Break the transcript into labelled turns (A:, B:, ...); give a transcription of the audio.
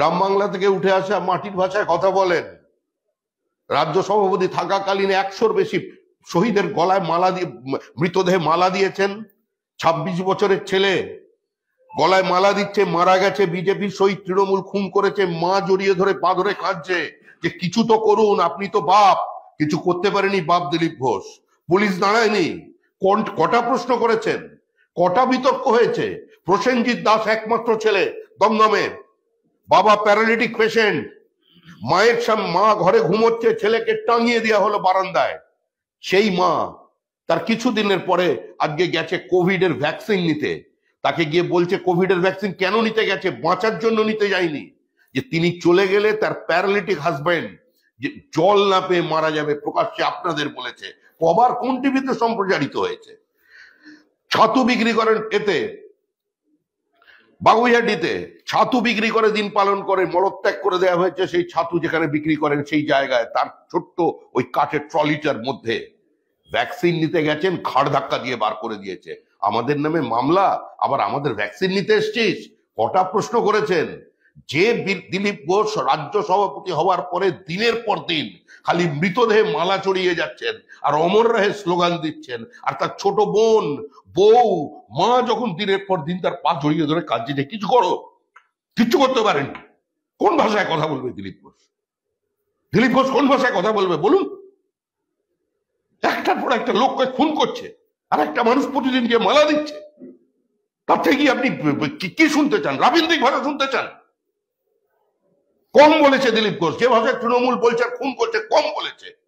A: গ্রাম বাংলা থেকে উঠে আসা মাটির ভাষায় কথা বলেন। রাজ্য সভাপতি থাকাকালীন 100-র বেশি শহীদের গলায় মালা দিয়ে, মৃতদেহে মালা দিয়েছেন। 26 বছরের ছেলে গলায় মালা দিচ্ছে, মারা গেছে, বিজেপি শহীদ, তৃণমূল খুন করেছে, মা জড়িয়ে ধরে পা ধরে কাঁদছে যে কিছু তো করুন, আপনি তো বাপ। কিছু করতে পারেনি বাপ দিলীপ ঘোষ। পুলিশ দাঁড়ায়নি। কটা প্রশ্ন করেছেন, কটা বিতর্ক হয়েছে। প্রসেনজিৎ দাস একমাত্র ছেলে, দমদমের, বাবা প্যারালিটিক পেশেন্ট, মায়ের সামনে, মা ঘরে ঘুমোচ্ছে, ছেলেকে টাঙিয়ে দেওয়া হলো বারান্দায়। সেই মা তার কিছুদিনের পরে আজকে গেছে কোভিড এর ভ্যাকসিন নিতে। তাকে গিয়ে বলছে কোভিড এর ভ্যাকসিন কেন নিতে গেছে, বাঁচার জন্য নিতে যায়নি। যে তিনি চলে গেলে তার প্যারালিটিক হাজবেন্ড যে জল না পেয়ে মারা যাবে, প্রকাশ্যে আপনাদের বলেছে। কবার কোন টিভিতে সম্প্রচারিত হয়েছে। ছাতু বিক্রি করেন এতে, বাগুইহাটিতে ছাতু বিক্রি করে দিন পালন করে, মলত্যাগ করে দেওয়া হয়েছে সেই ছাতু যেখানে বিক্রি করেন সেই জায়গায়, তার ছোট্ট ওই কাঠের ট্রলিটার মধ্যে ভ্যাকসিন নিতে গেছেন, ঘাড় ধাক্কা দিয়ে বার করে দিয়েছে। আমাদের নামে মামলা, আবার আমাদের ভ্যাকসিন নিতে এসছিস। কটা প্রশ্ন করেছেন। যে দিলীপ ঘোষ রাজ্য সভাপতি হওয়ার পরে দিনের পর দিন খালি মৃতদেহে মালা চড়িয়ে যাচ্ছেন আর অমর রাহে স্লোগান দিচ্ছেন, আর তার ছোট বোন, বউ, মা যখন দিনের পর দিন তার পা জড়িয়ে ধরে কাঁদছে যে কিছু করো, কিচ্ছু করতে পারেন। কোন ভাষায় কথা বলবে দিলীপ ঘোষ? দিলীপ ঘোষ কোন ভাষায় কথা বলবে বলুন? একটার পর একটা লোককে খুন করছে, আর একটা মানুষ প্রতিদিন গিয়ে মালা দিচ্ছে। তার থেকে আপনি কি শুনতে চান? রাবীন্দ্রিক ভাষা শুনতে চান? কম বলেছে দিলীপ ঘোষ, যে ভাষায় তৃণমূল বলছে আর খুন করছে কম বলেছে।